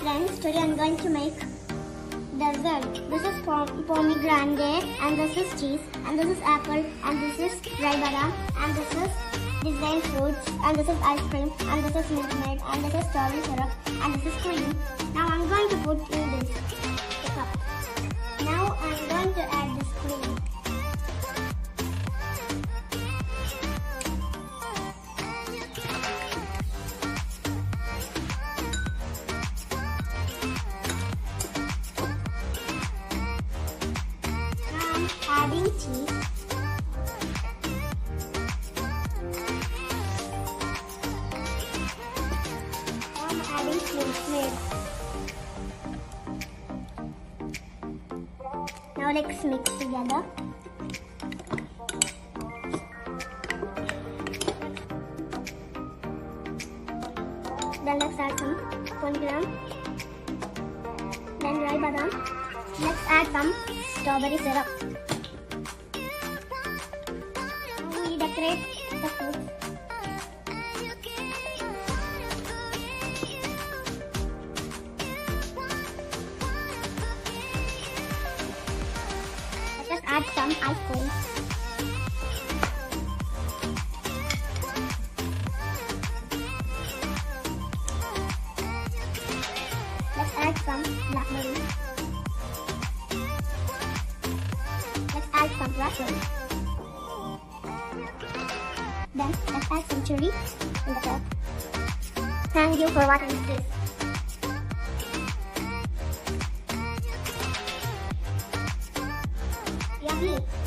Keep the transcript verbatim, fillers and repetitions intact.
friends, today I'm going to make dessert. This is pom pomegranate and this is cheese and this is apple and this is dry badam and this is design fruits and this is ice cream and this is milk maid and this is strawberry syrup and this is cream. Now I'm going to put in this cup. Now I'm going to add this cream. Adding cheese. I'm adding milk maid. Now let's mix together. Then let's add some one gram. Then dry badam. Let's add some strawberry syrup. Decorate the fruits. Let us add some ice cream. Let's add some blackberry. Let's add some raspberry. Then let's add some cherry in the top. Thank you for watching this. Yummy!